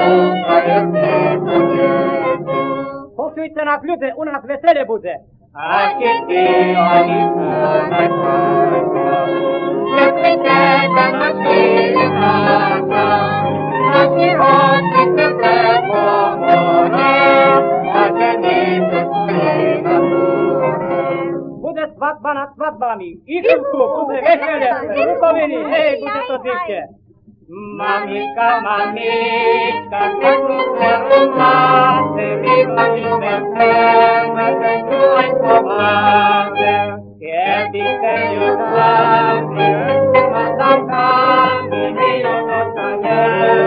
Počujte nás ľudia, u nás vesele bude. A keď ty oni sú najpôjdu, neprite sa naši náta, naši hoci se pomore, a ženy tu stojí na túre. Bude svadba nad svadbami, Ižuku, bude vesele, rukoviny, hej, bude to dýšte. Mamička, mamička, keď dceru máte, vyvolíme chceme, tu aj pomáte. Keby ste ju zvládli, ma zamkami, my ju dostane,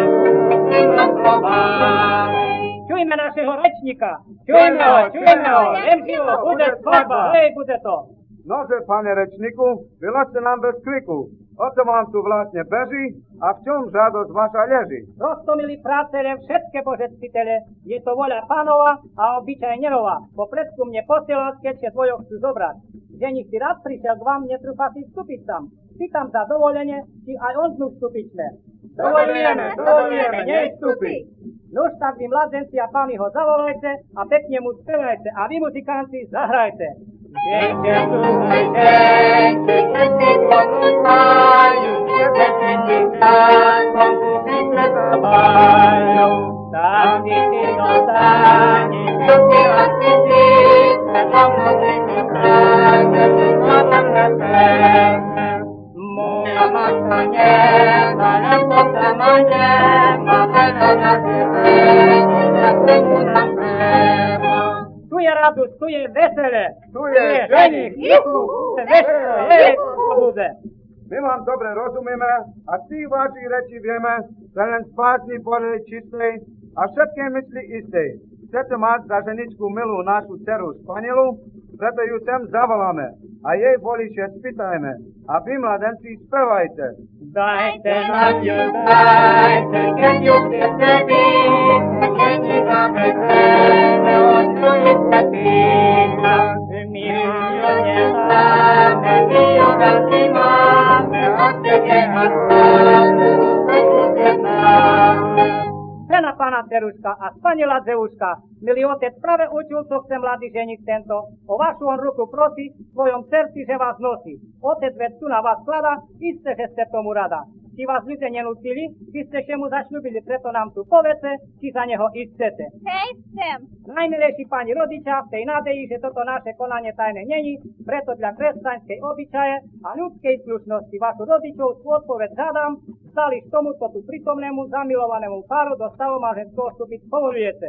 Čujme našeho rečníka, čujme ho, Remživo, bude svadba, hej, bude to. Nože, pane rečníku, vylaďte nám bez kliku. O co vám tu vlastne beží a v čom žiadosť vaša leží? Prosto, milí priatelia, všetké božectitele, je to voľa pánova a obyčaj nerová. Po predku mne posielať, keď sa tvojho chcú zobrať. Ženich si rád prišiel k vám, netrúfa si vstúpiť tam. Pýtam za dovolenie, či aj on znú vstúpiť sme. Dovolujeme, nech vstúpi. Nož tak vy mladenci a páni ho zavolajte a pekne mu spevajte a vy muzikanti zahrajte. Gente tu gente, que te contaio, que te indican, con tu simple trabalho. Tanti ti lontani, que ti assisi, que non multiplicare, non nascere. Moja mazzaniera, la poca maniera, bella da te, una prema. Tu je radosť, tu je vesele. Tu je ženich. Vesele, hej, to bude. My vám dobre rozumieme a tí vaši reči vieme, že len spásni podľa čistej a všetké mysli istej. Chcete mať za ženičku milú našu dceru Španielu, preto ju sem zavoláme a jej voliče spýtajme. A vy, mladenci, spevajte. Dajte nám ju, dajte, keď ju chcete byť, keď ti dáme krene, od ňu svetýka. My ju nemáme, my ju radi máme, od tebe a slávu, to známe. Žena pána Ceruška a Španiela Zeuška, milý otec, práve učil, co chce mladý ženich tento. O vašu on ruku prosí, v svojom srdci, že vás nosí. Otec veď tu na vás skladá, isté, že ste tomu rada. Či vás ľudia nenútili, či ste mu zašľúbili, preto nám tu povedzte, či za neho chcete. Hej, chcem. Najmilejší pani rodičia, v tej nádeji, že toto naše konanie tajné není, preto dla kresťanskej obyčaje a ľudskej slušnosti vašu rodičovskú odpoveď žádam, stali k tomuto tu prítomnému zamilovanému páru do stavu manželského vstúpiť povolujete.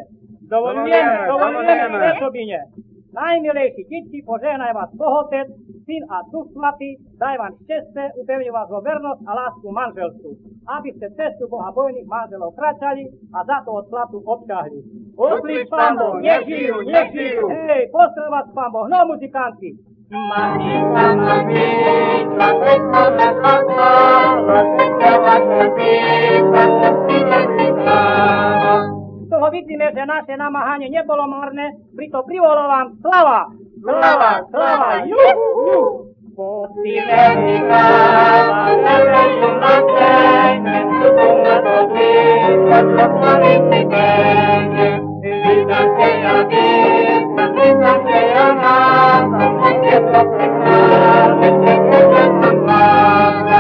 Dovolujeme, presobine. Najmilejší deti, požehnaj vás Bohotec, Syn a Duch Svatý, daj vám šťastie, upevni vás vo vernosť a lásku manželstvu, aby ste cestu Boha bojných manželov kráčali a za to od platu obťahli. Uplíš, Pán Boh, nech žijú, nech žijú. Hej, postrel vás, Pán Boh, no muzikanti. Mamička, mamička, veselé zlatá, veselá srdíčka, srdíčka vyznáva. Z toho vidíme, že naše namáhanie nebolo marné, preto privolám slava. Slava, juhu! Postile vykáva, verejú na tene, vstupu na doby, poslali si tene. Vítajte ja víc, vítajte ja nás, a je to pekná, je to mláda.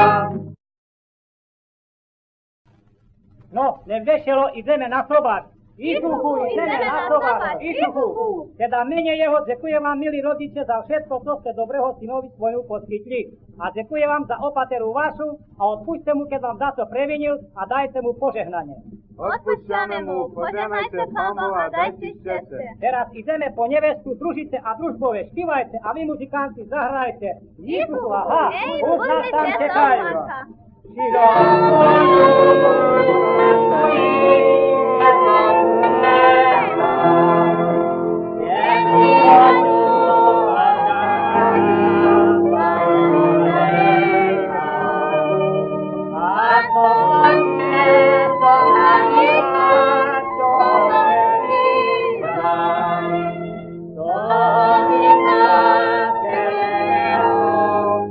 No, nevešelo, ideme na sobák. Ižuchu, ideme na sobák. Ižuchu. Teda mene jeho ďakujem vám, milí rodiče, za všetko, čo ste dobrého synovi svojmu poskytli. A ďakujem vám za opateru vašu a odpúšte mu, keď vám za to previnil a dajte mu požehnanie. Odpúšťame mu, požehnajte, Pán Boh, a dajte šťastie. Teraz ideme po nevestu, družice a družbove, špívajte a vy muzikanti zahrajte. Ižuchu, aha, už nás tam čekajú.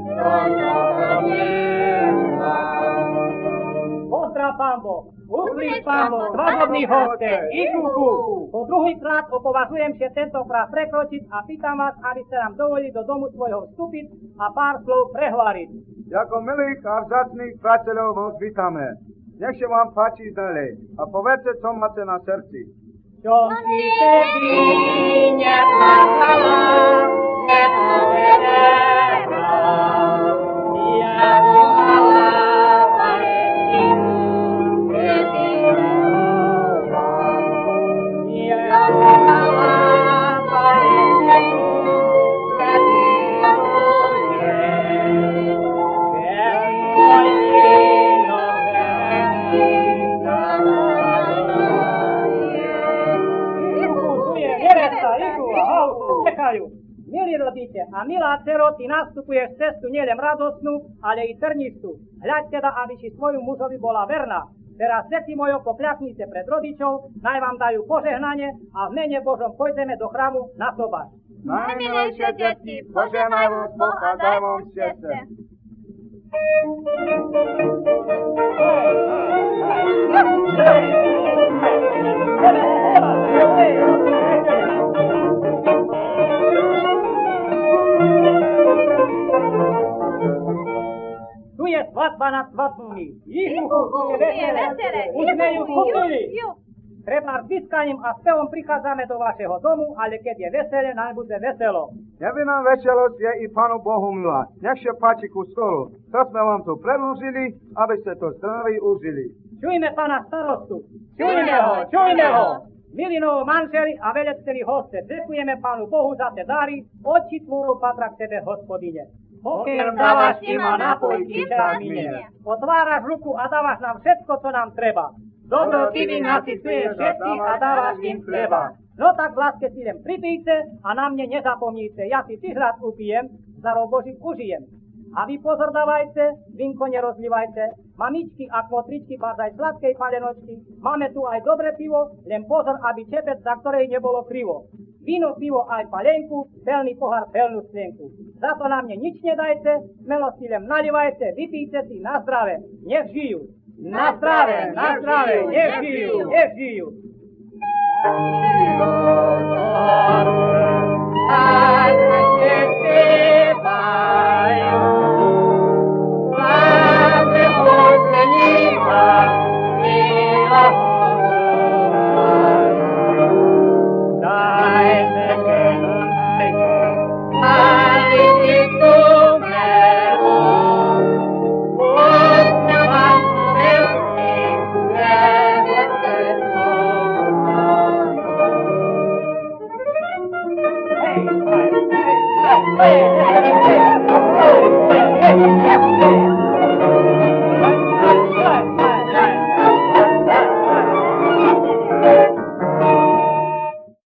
Pán Boh, uplíš Pámo, svadobný hoste, i kuku. Po druhýkrát opovažujem sa tentokrát prekročiť a pýtam vás, aby ste nám dovolili do domu svojho vstúpiť a pár slov prehváriť. Ako milých a vzácných priateľov vás vítame. Nech sa vám páči ďalej a povedzte, čo máte na srdci. Čo si tebi neplakala, nepovedala, ja volala Valentinu, ja volala Valentinu, Milí rodiče a milá dcero, ty nastupuješ cestu nielen radostnú, ale i trnistú. Hľaď teda, aby si svojmu mužovi bola verná. Teraz, deti mojo, pokľaknite pred rodičov, naj vám dajú požehnanie a v mene Božom pôjdeme do chrámu na sobaš. Najmilejšie deti, požehnaj vás Boh a daj vám šťastie. Tu je svadba nad svadbami. Tu je veselé. Už sme ju kúpili. Treba pískaním a spevom prichádzame do vašeho domu, ale keď je veselé, naj bude veselo. Nevinná veselosť je i Pánu Bohu milá. Nech sa páči ku stolu. To sme vám tu predložili, aby ste to zdraví užili. Čujme pána starostu. Čujme ho. Milí novomanželi a velecteli hoste, ďakujeme Pánu Bohu za te dary, oči tvorov patra k tebe, Hospodine. Pokiaľ dávaš im a napoj, kým sa minie. Otváraš ruku a dávaš nám všetko, čo nám treba. Dobrotivý nasycuješ všetkých a dávaš im chleba. No tak v láske si len pripíjte a na mne nezapomníte. Ja si tiež rád upijem, za rok Boží užijem. A vy pozor dávajte, vinko nerozlivajte. Mamičky a kmotričky, bádzaj sladkej palenočky. Máme tu aj dobré pivo, len pozor, aby čepec, za ktorej nebolo krivo. Víno, pivo aj palenku, pelný pohár, pelnú slienku. Za to na mne nič nedajte, smelosti len nalivajte, vypíjte si na zdravé, nech žijú. Na zdravé, nech žijú. Hey!